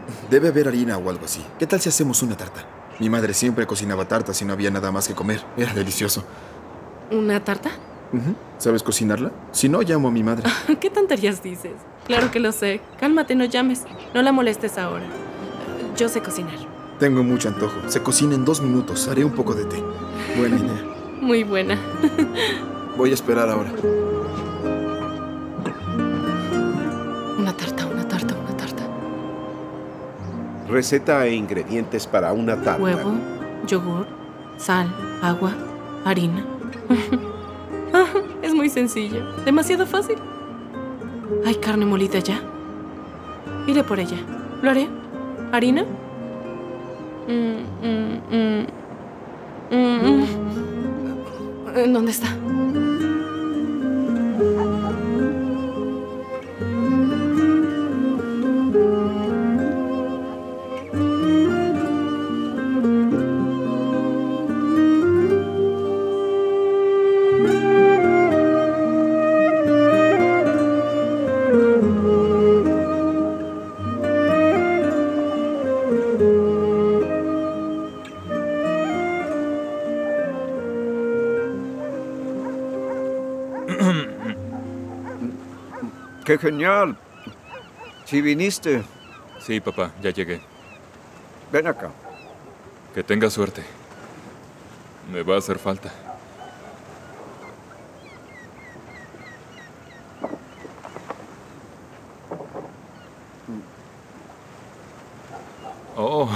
Debe haber harina o algo así. ¿Qué tal si hacemos una tarta? Mi madre siempre cocinaba tartas y no había nada más que comer. Era delicioso. ¿Una tarta? ¿Sabes cocinarla? Si no, llamo a mi madre. ¿Qué tonterías dices? Claro que lo sé. Cálmate, no llames. No la molestes ahora. Yo sé cocinar. Tengo mucho antojo. Se cocina en 2 minutos. Haré un poco de té. Buena idea. Muy buena. Voy a esperar ahora. Una tarta, una tarta, una tarta. Receta e ingredientes para una tarta. Huevo, yogur, sal, agua, harina. Es muy sencillo. Demasiado fácil. ¿Hay carne molida ya? Iré por ella. ¿Lo haré? ¿Harina? ¿Dónde está? ¡Qué genial! ¿Sí viniste? Sí, papá, ya llegué. Ven acá. Que tenga suerte. Me va a hacer falta. Oh.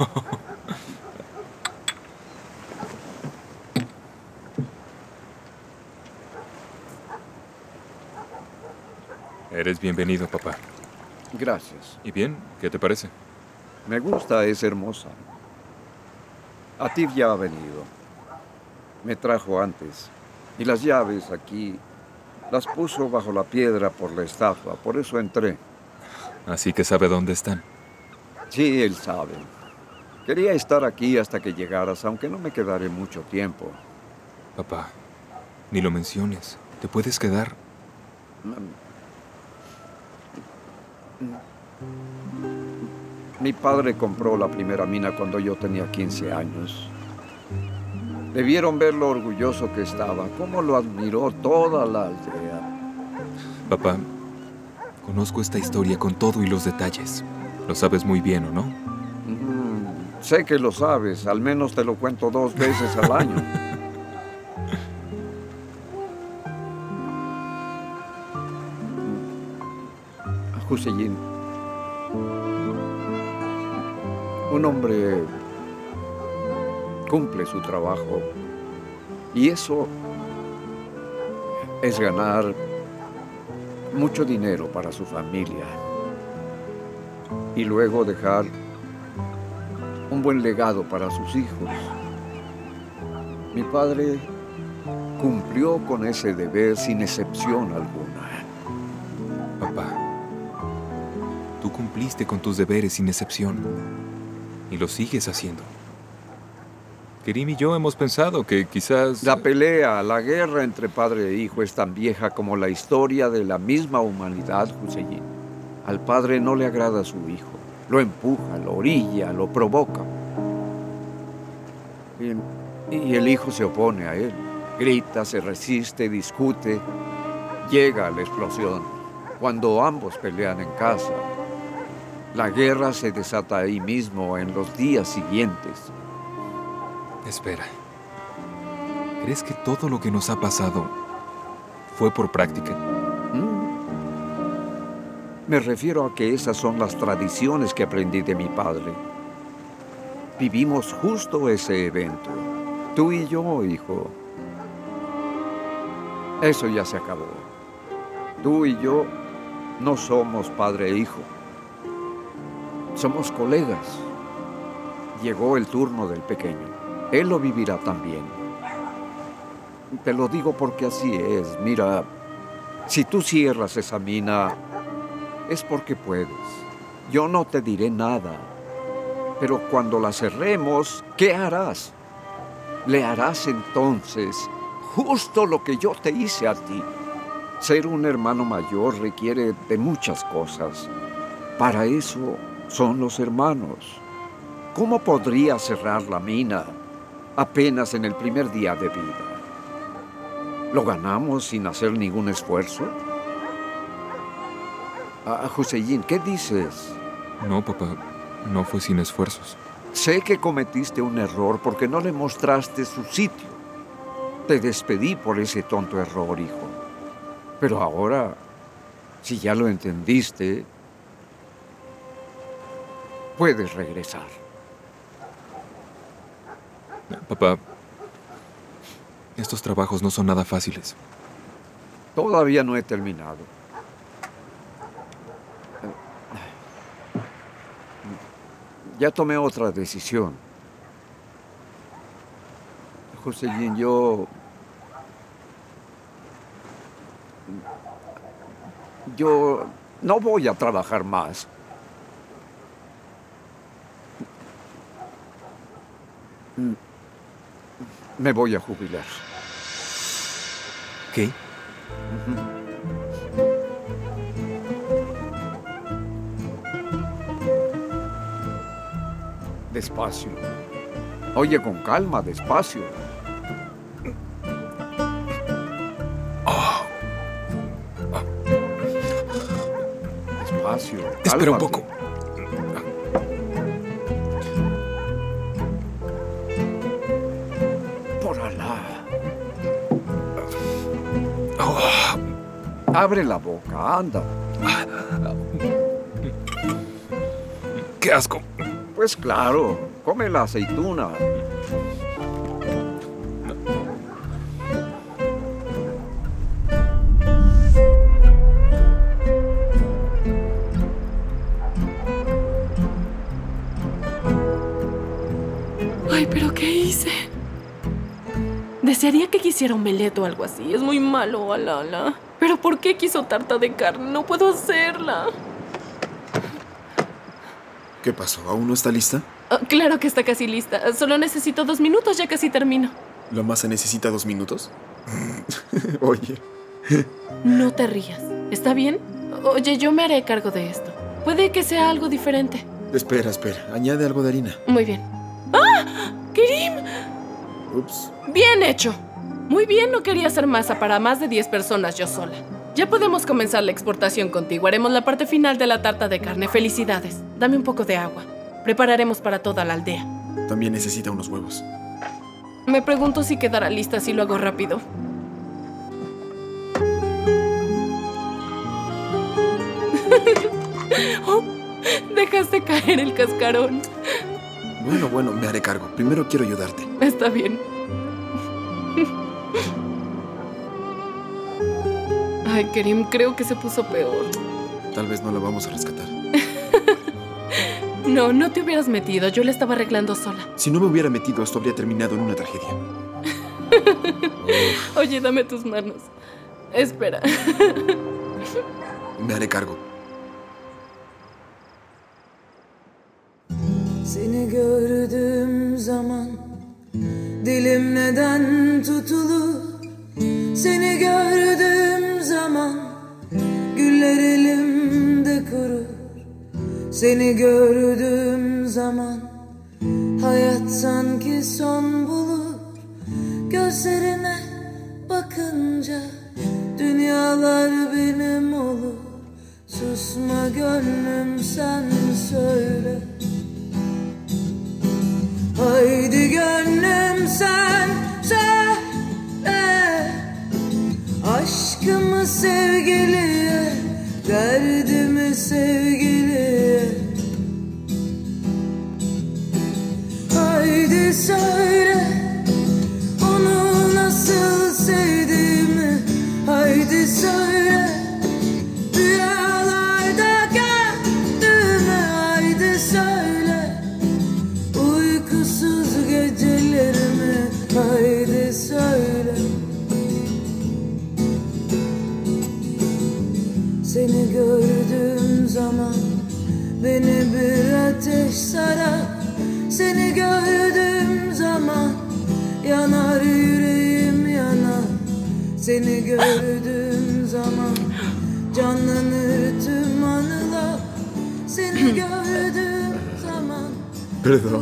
Eres bienvenido, papá. Gracias. ¿Y bien? ¿Qué te parece? Me gusta, es hermosa. Atif ya ha venido. Me trajo antes. Y las llaves aquí las puso bajo la piedra por la estatua. Por eso entré. Así que sabe dónde están. Sí, él sabe. Quería estar aquí hasta que llegaras, aunque no me quedaré mucho tiempo. Papá, ni lo menciones. Te puedes quedar. Mi padre compró la primera mina cuando yo tenía 15 años. Debieron ver lo orgulloso que estaba, cómo lo admiró toda la aldea. Papá, conozco esta historia con todo y los detalles. Lo sabes muy bien, ¿o no? Sé que lo sabes, al menos te lo cuento 2 veces al año. Hüseyin, un hombre cumple su trabajo y eso es ganar mucho dinero para su familia y luego dejar un buen legado para sus hijos. Mi padre cumplió con ese deber sin excepción alguna. Papá, tú cumpliste con tus deberes sin excepción y lo sigues haciendo. Kerim y yo hemos pensado que quizás... La pelea, la guerra entre padre e hijo es tan vieja como la historia de la misma humanidad, Hüseyin. Al padre no le agrada a su hijo. Lo empuja, lo orilla, lo provoca. Y el hijo se opone a él. Grita, se resiste, discute. Llega a la explosión. Cuando ambos pelean en casa, la guerra se desata ahí mismo en los días siguientes. Espera. ¿Crees que todo lo que nos ha pasado fue por práctica? Me refiero a que esas son las tradiciones que aprendí de mi padre. Vivimos justo ese evento. Tú y yo, hijo. Eso ya se acabó. Tú y yo no somos padre e hijo. Somos colegas. Llegó el turno del pequeño. Él lo vivirá también. Te lo digo porque así es. Mira, si tú cierras esa mina, es porque puedes. Yo no te diré nada. Pero cuando la cerremos, ¿qué harás? Le harás entonces justo lo que yo te hice a ti. Ser un hermano mayor requiere de muchas cosas. Para eso, Son los hermanos. ¿Cómo podría cerrar la mina apenas en el primer día de vida? ¿Lo ganamos sin hacer ningún esfuerzo? Hussein, ¿qué dices? No, papá, no fue sin esfuerzos. Sé que cometiste un error porque no le mostraste su sitio. Te despedí por ese tonto error, hijo. Pero ahora, si ya lo entendiste, puedes regresar. Papá, estos trabajos no son nada fáciles. Todavía no he terminado. Ya tomé otra decisión. Hussein, yo no voy a trabajar más. Me voy a jubilar. ¿Qué? Despacio. Oye, con calma, despacio. Despacio. Espera un cálmate. poco. Por Alá. Abre la boca, anda. ¡Qué asco! Pues claro, come la aceituna. Ay, ¿pero qué hice? Desearía que quisiera un omelette o algo así. Es muy malo, Alala. ¿Pero por qué quiso tarta de carne? No puedo hacerla. ¿Qué pasó? ¿Aún no está lista? Claro que está casi lista. Solo necesito 2 minutos, ya casi termino. ¿La masa necesita 2 minutos? Oye. No te rías. ¿Está bien? Oye, yo me haré cargo de esto. Puede que sea algo diferente. Espera. Añade algo de harina. Muy bien. ¡Ah! ¡Kerim! Ups. Bien hecho. Muy bien, no quería hacer masa para más de 10 personas yo sola. Ya podemos comenzar la exportación contigo. Haremos la parte final de la tarta de carne. Felicidades. Dame un poco de agua. Prepararemos para toda la aldea. También necesita unos huevos. Me pregunto si quedará lista si lo hago rápido. Oh, dejaste caer el cascarón. Bueno, me haré cargo. Primero quiero ayudarte. Está bien. Ay, Kerim, creo que se puso peor. Tal vez no la vamos a rescatar. No, no te hubieras metido. Yo la estaba arreglando sola. Si no me hubiera metido, esto habría terminado en una tragedia. Oye, dame tus manos. Espera. Me haré cargo. Seni gördüğüm zaman dilim neden tutulur? Seni gördüğüm zaman güller elimde kurur. Seni gördüğüm zaman hayat sanki son bulur. Gözlerine bakınca dünyalar benim olur. Susma gönlüm sen söyle. Haydi gönlüm sen söyle. Aşkımı sevgiliye, derdimi sevgiliye. Haydi söyle, onu nasıl sevdiğimi. Haydi söyle, rüyalarda gördüğümü. Haydi söyle, uykusuz gecelerimi. Haydi söyle. Seni gördüğüm zaman beni bir ateş sarar. Seni gördüğüm zaman yanar yüreğim yanar. Seni gördüğüm zaman canlanır tüm anılar. Seni gördüğüm Perdón.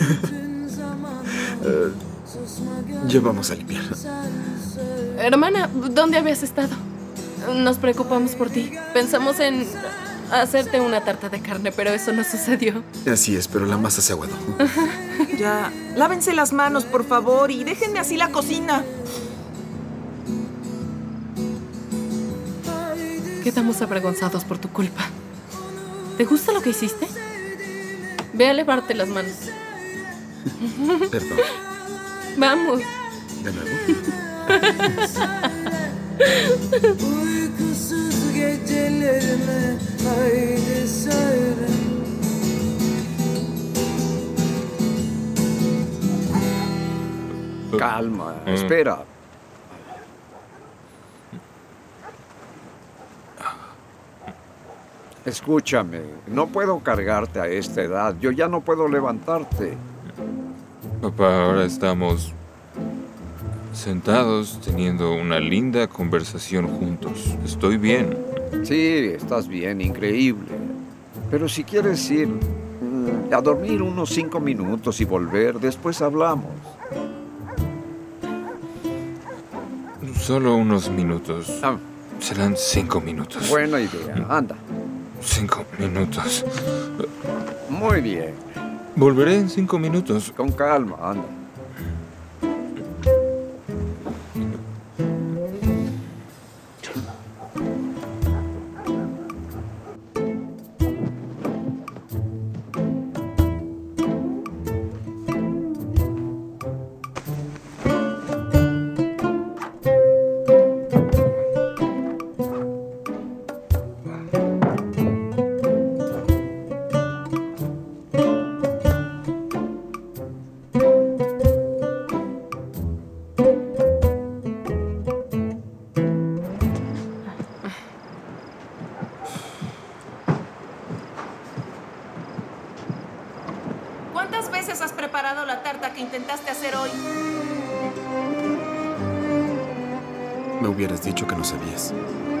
Ya vamos a limpiar. Hermana, ¿dónde habías estado? Nos preocupamos por ti. Pensamos en hacerte una tarta de carne, pero eso no sucedió. Así es, pero la masa se aguadó. Ya, lávense las manos, por favor, y déjenme así la cocina. Quedamos avergonzados por tu culpa. ¿Te gusta lo que hiciste? Ve a lavarte las manos. Perdón. Vamos. De nuevo. Uykusuz gecelerime haydi söyle. Calma, espera. Escúchame, no puedo cargarte a esta edad. Yo ya no puedo levantarte. Papá, ahora estamos sentados teniendo una linda conversación juntos. Estoy bien. Sí, estás bien, increíble. Pero si quieres ir a dormir unos 5 minutos y volver, después hablamos. Solo unos minutos. Ah, Serán 5 minutos. buena idea, anda. 5 minutos. Muy bien, Volveré en 5 minutos. con calma, anda. ¿Cuántas veces has preparado la tarta que intentaste hacer hoy? Me hubieras dicho que no sabías.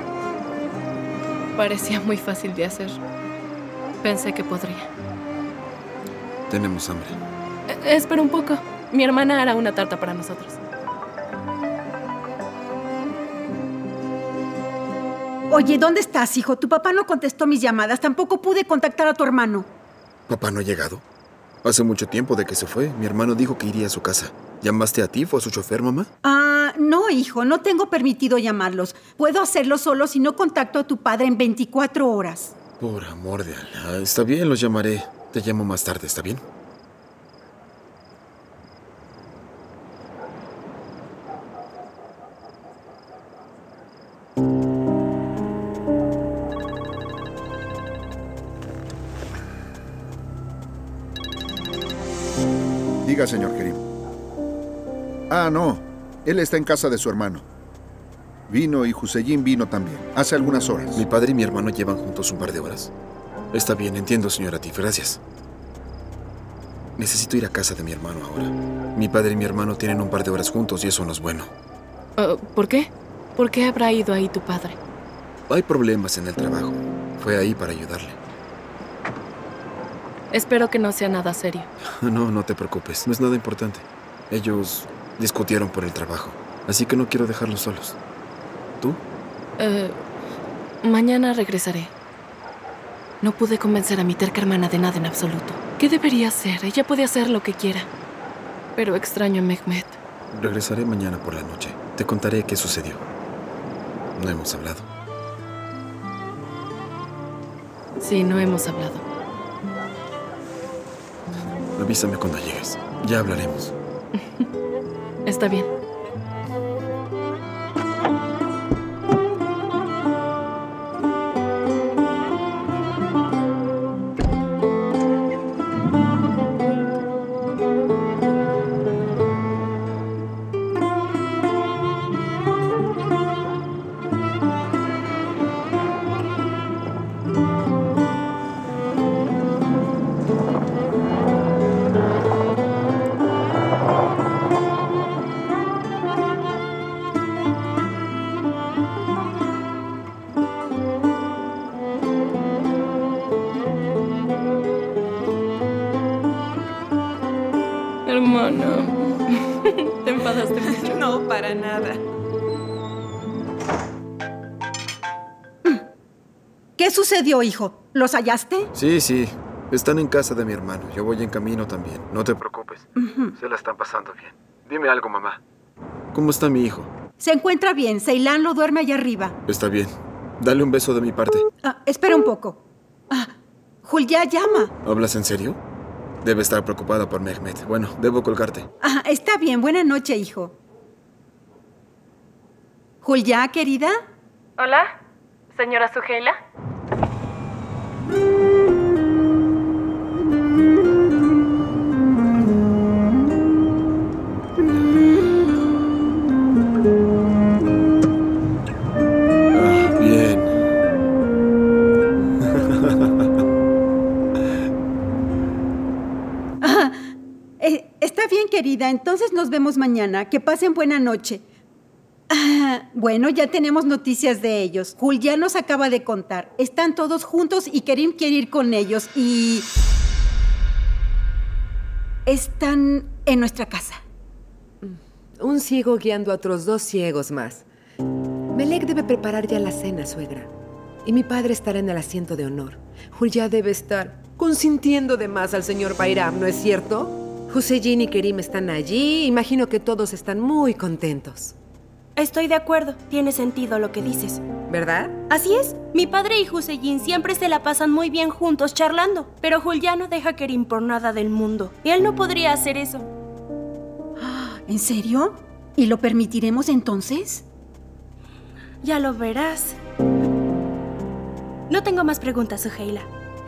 Parecía muy fácil de hacer. Pensé que podría. Tenemos hambre. Espera un poco. Mi hermana hará una tarta para nosotros. Oye, ¿dónde estás, hijo? Tu papá no contestó mis llamadas. Tampoco pude contactar a tu hermano. ¿Papá no ha llegado? Hace mucho tiempo de que se fue. Mi hermano dijo que iría a su casa. ¿Llamaste a Tiff o a su chofer, mamá? No, hijo. No tengo permitido llamarlos. Puedo hacerlo solo si no contacto a tu padre en 24 horas. Por amor de Alá. Está bien, los llamaré. Te llamo más tarde, ¿está bien? Diga, señor Kerim. Ah, no. Él está en casa de su hermano. Vino y Hussein vino también, hace algunas horas. Mi padre y mi hermano llevan juntos un par de horas. Está bien, entiendo, señora Tiff. Gracias. Necesito ir a casa de mi hermano ahora. Mi padre y mi hermano tienen un par de horas juntos y eso no es bueno. ¿Por qué? ¿Por qué habrá ido ahí tu padre? Hay problemas en el trabajo. Fue ahí para ayudarle. Espero que no sea nada serio. No, no te preocupes. No es nada importante. Ellos discutieron por el trabajo. Así que no quiero dejarlos solos. ¿Tú? Mañana regresaré. No pude convencer a mi terca hermana de nada en absoluto. ¿Qué debería hacer? Ella puede hacer lo que quiera. Pero extraño a Mehmet. Regresaré mañana por la noche. Te contaré qué sucedió. No hemos hablado. Sí, no hemos hablado. Avísame cuando llegues. Ya hablaremos. Está bien. hermana. ¿Te enfadaste mucho? No, para nada. ¿Qué sucedió, hijo? ¿Los hallaste? Sí. Están en casa de mi hermano. Yo voy en camino también. No te preocupes. Se la están pasando bien. Dime algo, mamá. ¿Cómo está mi hijo? Se encuentra bien. Ceilán lo duerme allá arriba. Está bien. Dale un beso de mi parte. Espera un poco. Julia llama. ¿Hablas en serio? Debe estar preocupada por Mehmet. Bueno, debo colgarte. Está bien. Buena noche, hijo. Julia, querida. Hola, señora Suheila. Bien. Está bien, querida. Entonces nos vemos mañana. Que pasen buena noche. Bueno, ya tenemos noticias de ellos. Julia nos acaba de contar. Están todos juntos y Kerim quiere ir con ellos y... están en nuestra casa. Un ciego guiando a otros 2 ciegos más. Melek debe preparar ya la cena, suegra. Y mi padre estará en el asiento de honor. Julia debe estar consintiendo de más al señor Bayram, ¿no es cierto? Hüseyin y Kerim están allí. Imagino que todos están muy contentos. Estoy de acuerdo. Tiene sentido lo que dices. ¿Verdad? Así es. Mi padre y Hüseyin siempre se la pasan muy bien juntos charlando. Pero Julia no deja a Kerim por nada del mundo. Y él no podría hacer eso. ¿En serio? ¿Y lo permitiremos entonces? Ya lo verás. No tengo más preguntas, Suheila.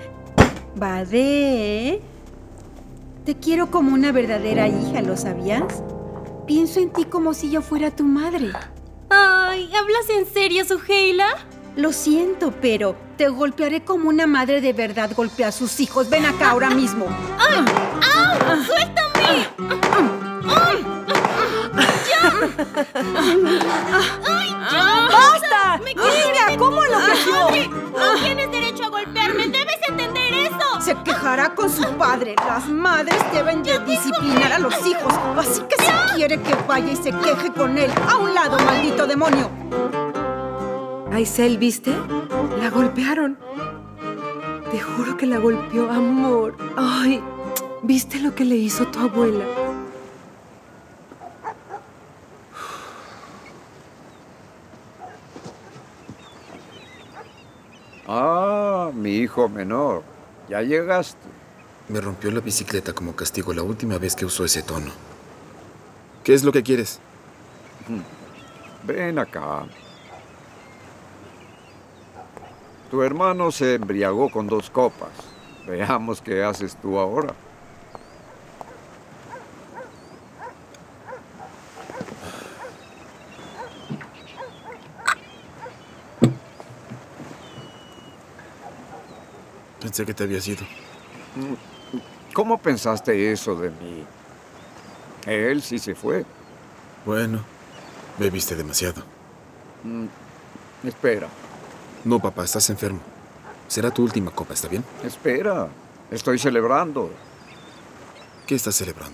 Bade, te quiero como una verdadera hija, ¿lo sabías? Pienso en ti como si yo fuera tu madre. Ay, ¿hablas en serio, Suheila? Lo siento, pero te golpearé como una madre de verdad golpea a sus hijos. Ven acá ahora mismo. ¡Ay! ¡Au! ¡Suéltame! ¡Ay! ¡Ya! ¡Basta! ¡Mira cómo lo ¡Madre! No tienes derecho a golpearme. ¡Debes entender eso! Se quejará con su padre. Las madres deben de disciplinar a los hijos. Así que si quiere que vaya y se queje con él. ¡A un lado, maldito demonio! Aisel, ¿viste? La golpearon. Te juro que la golpeó, amor. Ay, ¿viste lo que le hizo tu abuela? Mi hijo menor. Ya llegaste. Me rompió la bicicleta como castigo la última vez que usó ese tono. ¿Qué es lo que quieres? Ven acá. Tu hermano se embriagó con 2 copas. Veamos qué haces tú ahora. Pensé que te habías ido. ¿Cómo pensaste eso de mí? Él sí se fue. Bueno, bebiste demasiado. Espera. No, papá, estás enfermo. Será tu última copa, ¿está bien? Espera. Estoy celebrando. ¿Qué estás celebrando?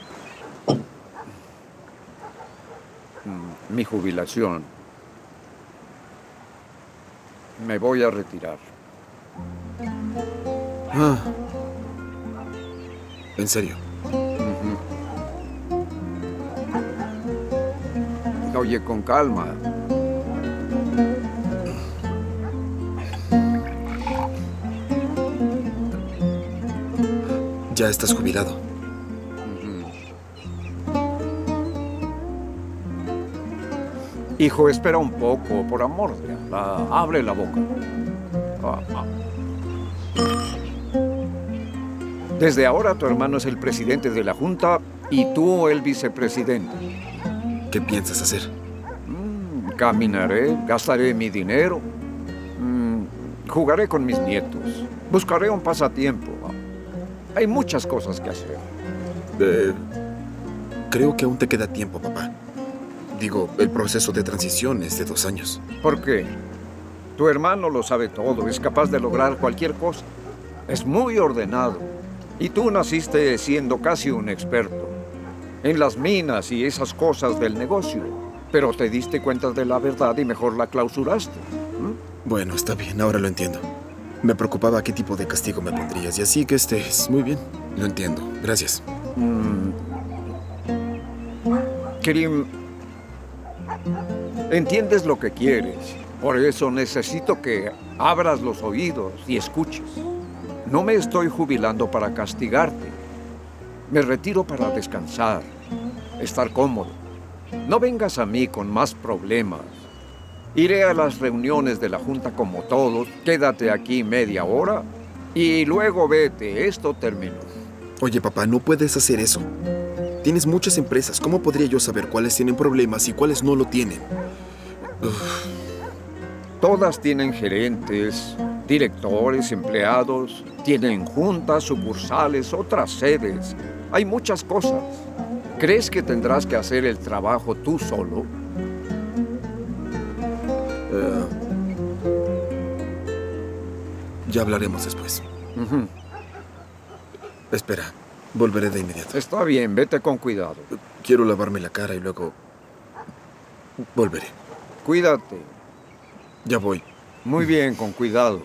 Mi jubilación. Me voy a retirar. ¿En serio? Oye, con calma. Ya estás jubilado. Hijo, espera un poco, por amor de Allah. Abre la boca. Desde ahora tu hermano es el presidente de la Junta y tú el vicepresidente. ¿Qué piensas hacer? Caminaré, gastaré mi dinero, jugaré con mis nietos, buscaré un pasatiempo. Hay muchas cosas que hacer. Creo que aún te queda tiempo, papá. Digo, el proceso de transición es de 2 años. ¿Por qué? Tu hermano lo sabe todo, es capaz de lograr cualquier cosa. Es muy ordenado. Y tú naciste siendo casi un experto. en las minas y esas cosas del negocio. Pero te diste cuenta de la verdad y mejor la clausuraste. Bueno, está bien, ahora lo entiendo. Me preocupaba qué tipo de castigo me pondrías, y así que estés muy bien. Lo entiendo. Gracias. Kerim, entiendes lo que quieres. Por eso necesito que abras los oídos y escuches. No me estoy jubilando para castigarte. Me retiro para descansar, estar cómodo. No vengas a mí con más problemas. Iré a las reuniones de la Junta como todos. Quédate aquí media hora y luego vete. Esto terminó. Oye, papá, no puedes hacer eso. Tienes muchas empresas. ¿Cómo podría yo saber cuáles tienen problemas y cuáles no lo tienen? Todas tienen gerentes, directores, empleados. Tienen juntas, sucursales, otras sedes. Hay muchas cosas. ¿Crees que tendrás que hacer el trabajo tú solo? Ya hablaremos después. Espera, volveré de inmediato. Está bien, vete con cuidado. Quiero lavarme la cara y luego volveré. Cuídate. Ya voy. Muy bien, con cuidado.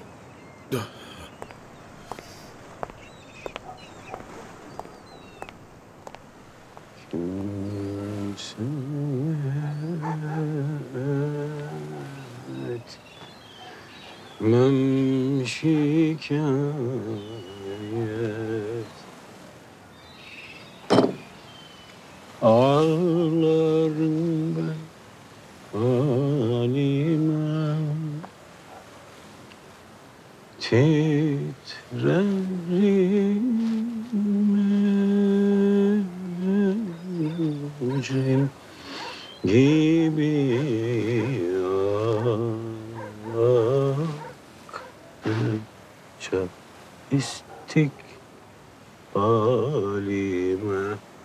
Ağlarım ben halime, titrerim mücrim gibi akınca istikbalime.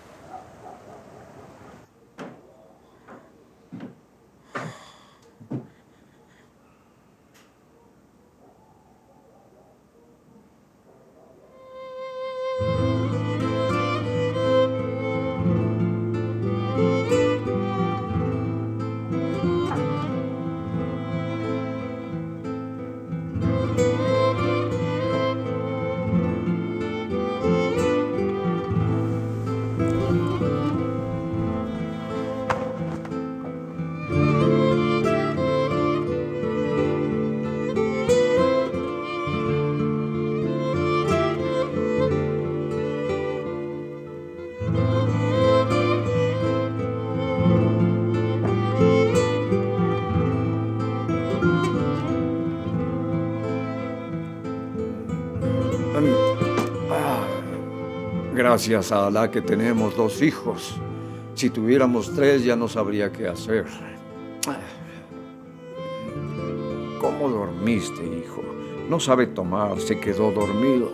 Gracias a Alá que tenemos 2 hijos. Si tuviéramos 3 ya no sabría qué hacer. ¿Cómo dormiste, hijo? No sabe tomar, se quedó dormido.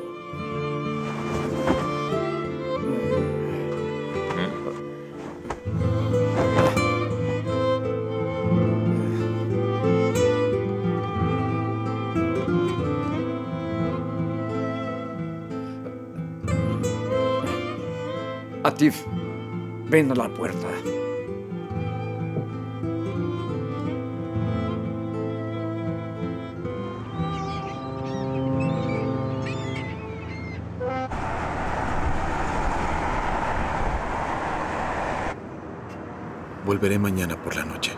Atif, ven a la puerta. Volveré mañana por la noche.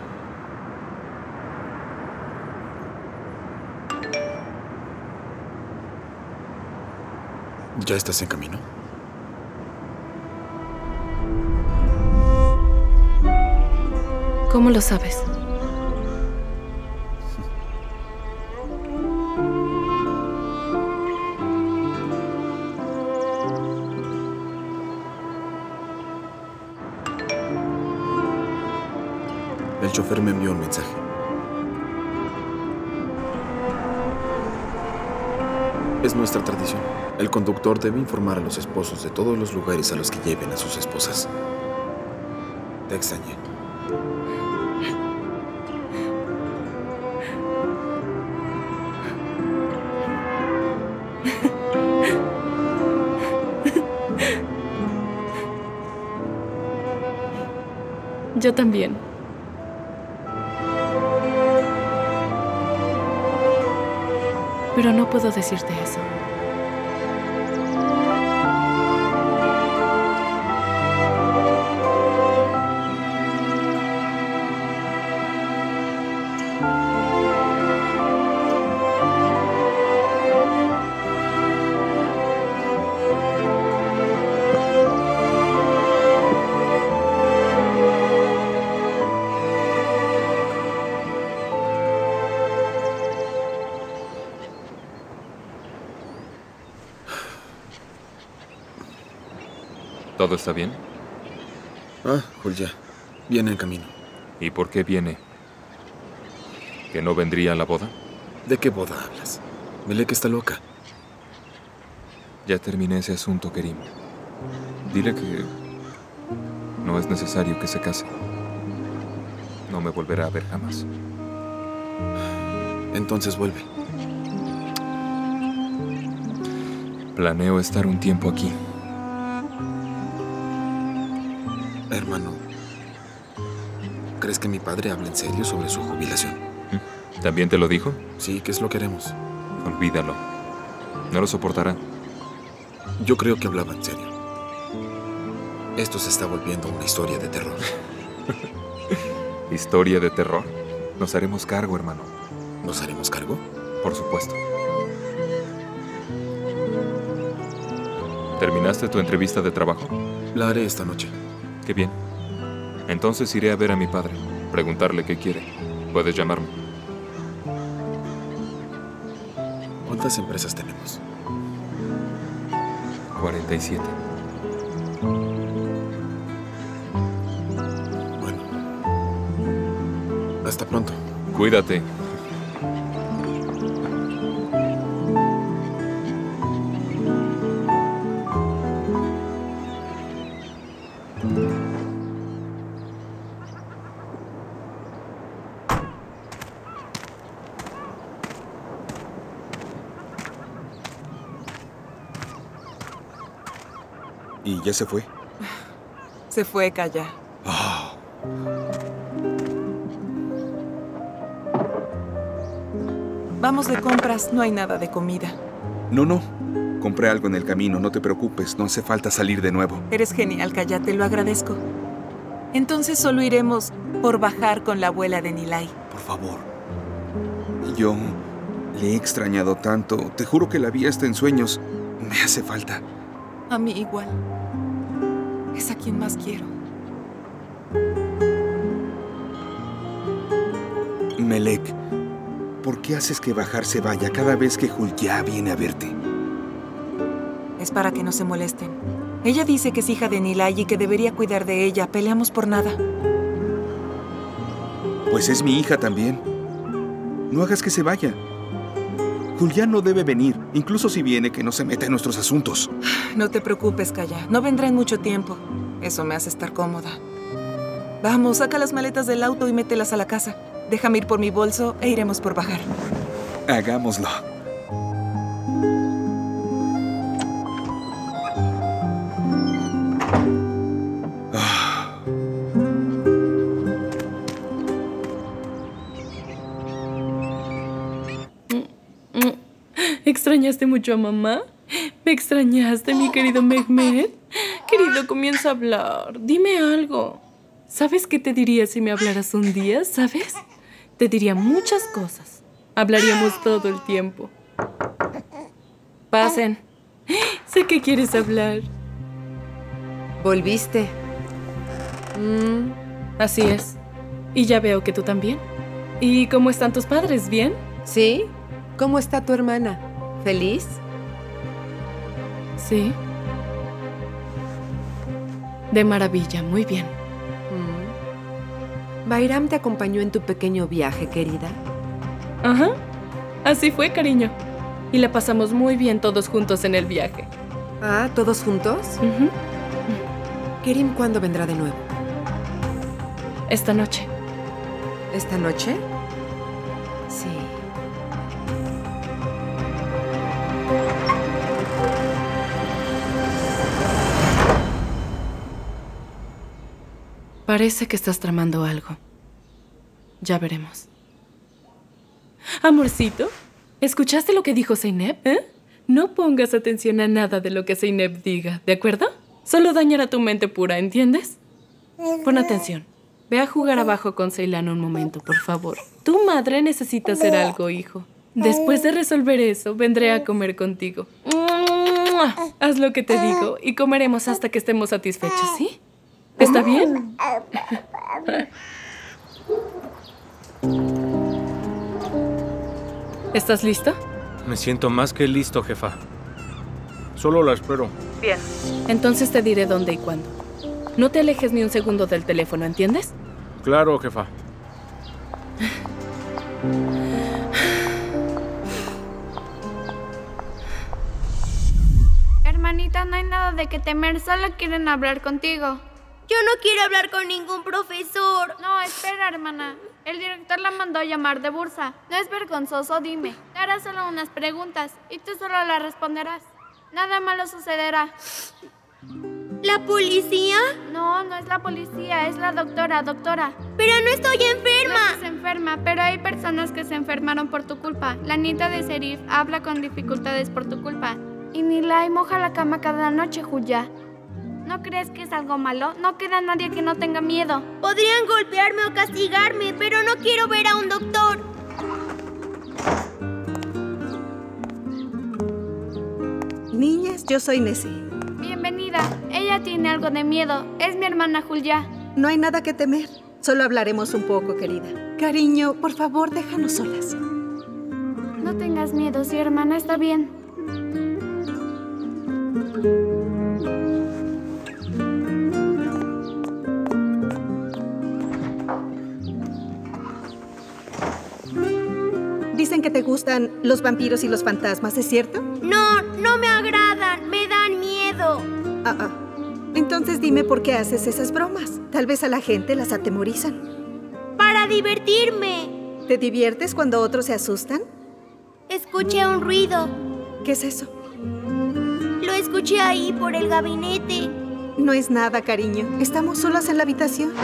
¿Ya estás en camino? ¿Cómo lo sabes? El chofer me envió un mensaje. Es nuestra tradición. El conductor debe informar a los esposos de todos los lugares a los que lleven a sus esposas. Te extrañé. Yo también. Pero no puedo decirte eso. ¿Todo está bien? Ah, Julia. Viene en camino. ¿Y por qué viene? ¿Que no vendría a la boda? ¿De qué boda hablas? Melek está loca. Ya terminé ese asunto, Kerim. Dile que no es necesario que se case. No me volverá a ver jamás. Entonces vuelve. Planeo estar un tiempo aquí. Hermano, ¿crees que mi padre habla en serio sobre su jubilación? ¿También te lo dijo? Sí, ¿qué es lo que haremos? Olvídalo. No lo soportará. Yo creo que hablaba en serio. Esto se está volviendo una historia de terror. ¿Historia de terror? Nos haremos cargo, hermano. ¿Nos haremos cargo? Por supuesto. ¿Terminaste tu entrevista de trabajo? La haré esta noche. Qué bien. Entonces iré a ver a mi padre, preguntarle qué quiere. Puedes llamarme. ¿Cuántas empresas tenemos? 47. Bueno. Hasta pronto. Cuídate. ¿Y ya se fue? Se fue, Kaya. Oh. Vamos de compras, no hay nada de comida. No. Compré algo en el camino, no te preocupes, no hace falta salir de nuevo. Eres genial, Kaya, te lo agradezco. Entonces solo iremos por bajar con la abuela de Nilay. Por favor. Yo le he extrañado tanto. Te juro que la vi hasta en sueños. Me hace falta. A mí igual. Es a quien más quiero. Melek, ¿por qué haces que Bajar se vaya cada vez que Julia viene a verte? Es para que no se molesten. Ella dice que es hija de Nilay y que debería cuidar de ella. Peleamos por nada. Pues es mi hija también. No hagas que se vaya. Julia no debe venir, incluso si viene, que no se meta en nuestros asuntos. No te preocupes, Kaya. No vendrá en mucho tiempo. Eso me hace estar cómoda. Vamos, saca las maletas del auto y mételas a la casa. Déjame ir por mi bolso e iremos por Bajar. Hagámoslo. ¿Extrañaste mucho a mamá? ¿Me extrañaste, mi querido Mehmet? Querido, comienza a hablar. Dime algo. ¿Sabes qué te diría si me hablaras un día? ¿Sabes? Te diría muchas cosas. Hablaríamos todo el tiempo. Pasen. Sé que quieres hablar. ¿Volviste? Así es. Y ya veo que tú también. ¿Y cómo están tus padres? ¿Bien? ¿Sí? ¿Cómo está tu hermana? ¿Feliz? Sí. De maravilla, muy bien. ¿Bayram te acompañó en tu pequeño viaje, querida? Ajá. Así fue, cariño. Y la pasamos muy bien todos juntos en el viaje. Ah, ¿todos juntos? Kerim, ¿cuándo vendrá de nuevo? Esta noche. ¿Esta noche? Sí. Parece que estás tramando algo. Ya veremos. Amorcito, ¿escuchaste lo que dijo Zeynep? No pongas atención a nada de lo que Zeynep diga, ¿de acuerdo? Solo dañará tu mente pura, ¿entiendes? Pon atención. Ve a jugar abajo con Ceylano un momento, por favor. Tu madre necesita hacer algo, hijo. Después de resolver eso, vendré a comer contigo. Haz lo que te digo y comeremos hasta que estemos satisfechos, ¿sí? ¿Está bien? ¿Estás listo? Me siento más que listo, jefa. Solo la espero. Bien. Entonces te diré dónde y cuándo. No te alejes ni un segundo del teléfono, ¿entiendes? Claro, jefa. Hermanita, no hay nada de qué temer, solo quieren hablar contigo. Yo no quiero hablar con ningún profesor. No, espera, hermana. El director la mandó a llamar de bursa. No es vergonzoso, dime. Te hará solo unas preguntas y tú solo las responderás. Nada malo sucederá. ¿La policía? No, no es la policía, es la doctora. Pero no estoy enferma. No estás enferma, pero hay personas que se enfermaron por tu culpa. La nieta de Serif habla con dificultades por tu culpa. Y Nilay moja la cama cada noche, Julia. ¿No crees que es algo malo? No queda nadie que no tenga miedo. Podrían golpearme o castigarme, pero no quiero ver a un doctor. Niñas, yo soy Nessie. Bienvenida. Ella tiene algo de miedo. Es mi hermana Julia. No hay nada que temer. Solo hablaremos un poco, querida. Cariño, por favor, déjanos solas. No tengas miedo, si hermana está bien. Dicen que te gustan los vampiros y los fantasmas, ¿es cierto? No, no me agradan, me dan miedo. Entonces dime por qué haces esas bromas. Tal vez a la gente las atemorizan. Para divertirme. ¿Te diviertes cuando otros se asustan? Escuché un ruido. ¿Qué es eso? Lo escuché ahí por el gabinete. No es nada, cariño. Estamos solas en la habitación.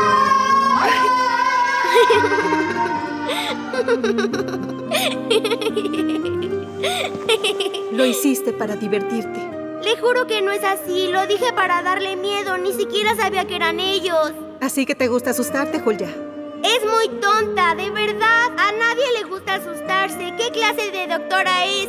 Lo hiciste para divertirte. Le juro que no es así. Lo dije para darle miedo. Ni siquiera sabía que eran ellos. Así que te gusta asustarte, Julia. Es muy tonta, de verdad. A nadie le gusta asustarse. ¿Qué clase de doctora es?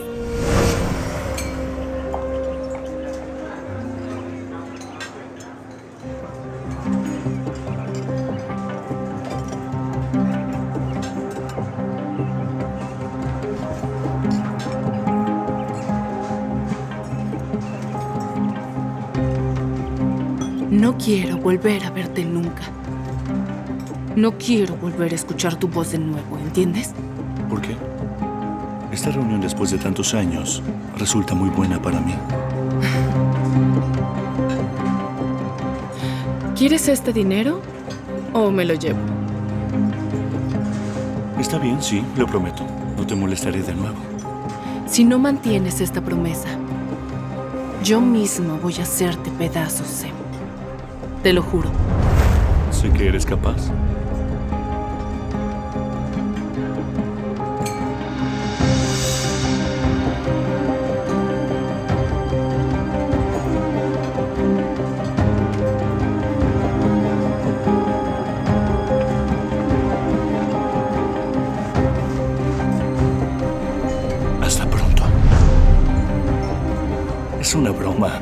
No quiero volver a verte nunca. No quiero volver a escuchar tu voz de nuevo, ¿entiendes? ¿Por qué? Esta reunión después de tantos años resulta muy buena para mí. ¿Quieres este dinero o me lo llevo? Está bien, sí, lo prometo. No te molestaré de nuevo. Si no mantienes esta promesa, yo mismo voy a hacerte pedazos, Sam. Te lo juro. Sé que eres capaz. Hasta pronto. Es una broma.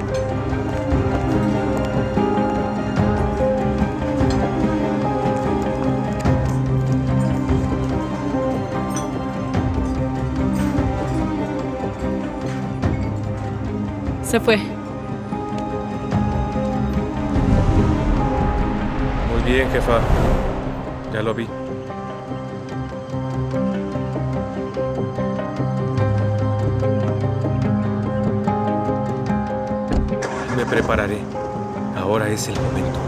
Se fue. Muy bien, jefa. Ya lo vi. Me prepararé. Ahora es el momento.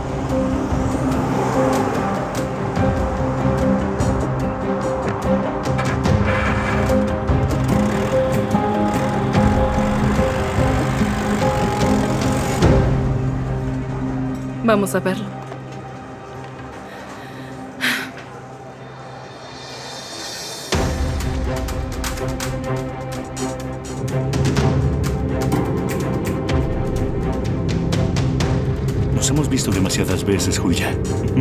Vamos a verlo. Nos hemos visto demasiadas veces, Julia.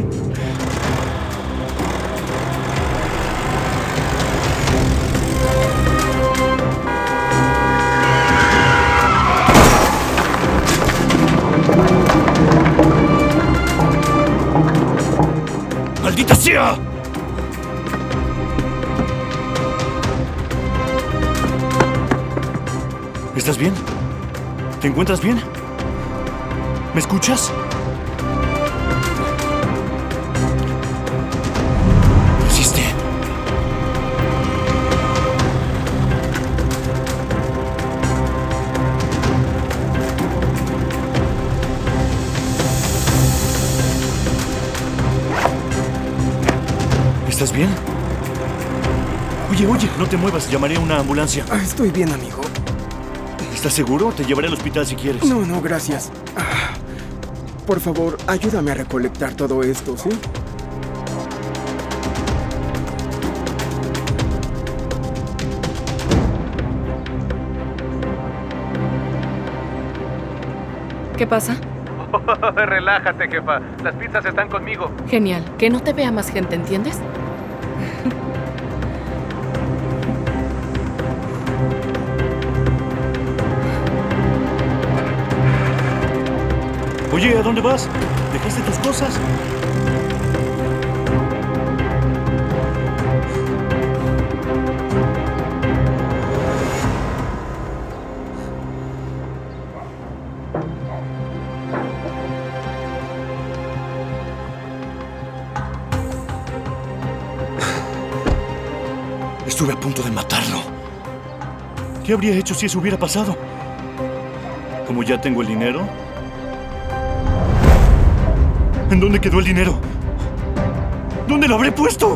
¡Maldita sea! ¿Estás bien? ¿Te encuentras bien? ¿Me escuchas? Resiste. ¿Estás bien? Oye, no te muevas. Llamaré a una ambulancia. Estoy bien, amigo. ¿Estás seguro? Te llevaré al hospital si quieres. No, gracias. Por favor, ayúdame a recolectar todo esto, ¿sí? ¿Qué pasa? Relájate, jefa. Las pizzas están conmigo. Genial. Que no te vea más gente, ¿entiendes? Oye, ¿a dónde vas? ¿Dejaste tus cosas? Estuve a punto de matarlo. ¿Qué habría hecho si eso hubiera pasado? Como ya tengo el dinero... ¿En dónde quedó el dinero? ¿Dónde lo habré puesto?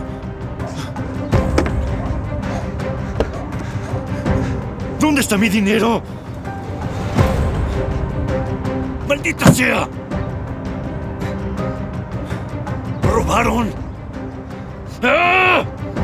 ¿Dónde está mi dinero? ¡Maldita sea! ¿Lo robaron? ¡Ah!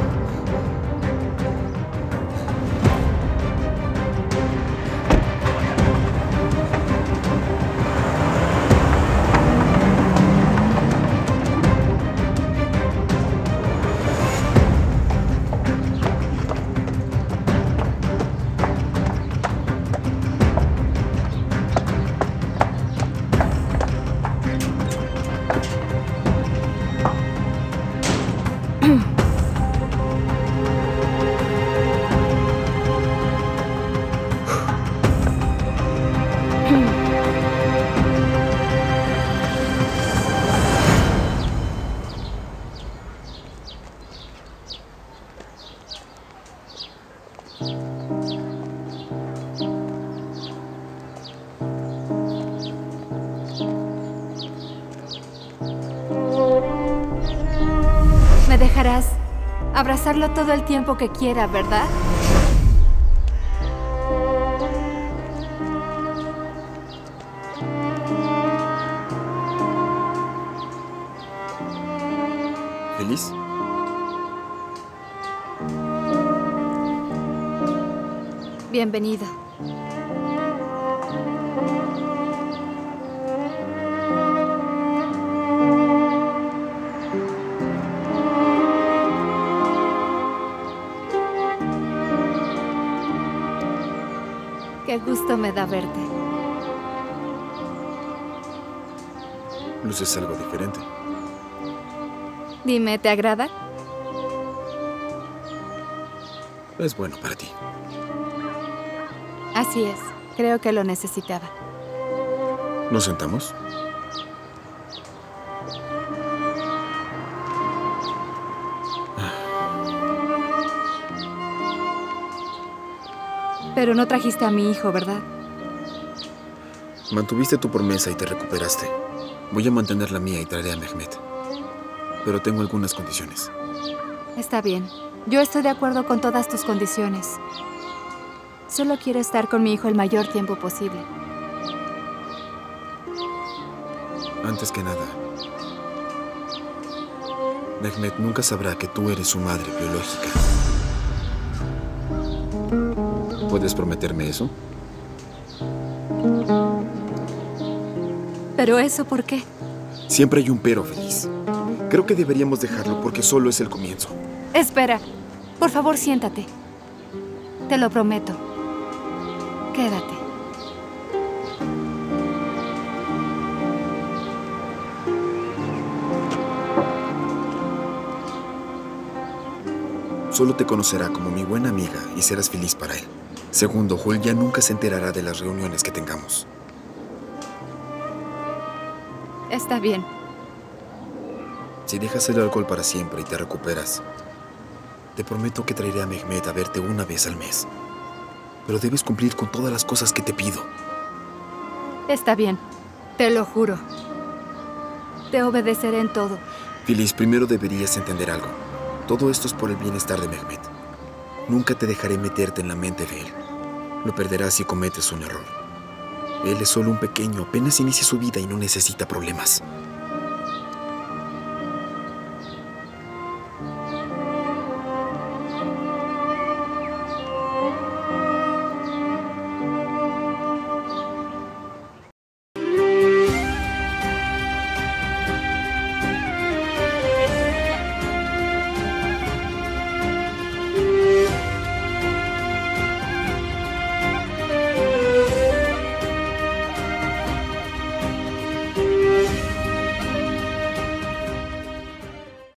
Me dejarás abrazarlo todo el tiempo que quiera, ¿verdad? ¿Feliz? Bienvenido. Qué gusto me da verte. Luces algo diferente. Dime, ¿te agrada? Es bueno para ti. Así es. Creo que lo necesitaba. ¿Nos sentamos? Pero no trajiste a mi hijo, ¿verdad? Mantuviste tu promesa y te recuperaste. Voy a mantener la mía y traeré a Mehmet. Pero tengo algunas condiciones. Está bien. Yo estoy de acuerdo con todas tus condiciones. Solo quiero estar con mi hijo el mayor tiempo posible. Antes que nada, Mehmet nunca sabrá que tú eres su madre biológica. ¿Puedes prometerme eso? ¿Pero eso por qué? Siempre hay un pero, Feliz. Creo que deberíamos dejarlo porque solo es el comienzo. Espera. Por favor, siéntate. Te lo prometo. Quédate. Solo te conocerá como mi buena amiga y serás feliz para él. Segundo, Jul ya nunca se enterará de las reuniones que tengamos. Está bien. Si dejas el alcohol para siempre y te recuperas, te prometo que traeré a Mehmet a verte una vez al mes. Pero debes cumplir con todas las cosas que te pido. Está bien. Te lo juro. Te obedeceré en todo. Feliz, primero deberías entender algo. Todo esto es por el bienestar de Mehmet. Nunca te dejaré meterte en la mente de él. Lo perderás si cometes un error. Él es solo un pequeño, apenas inicia su vida y no necesita problemas.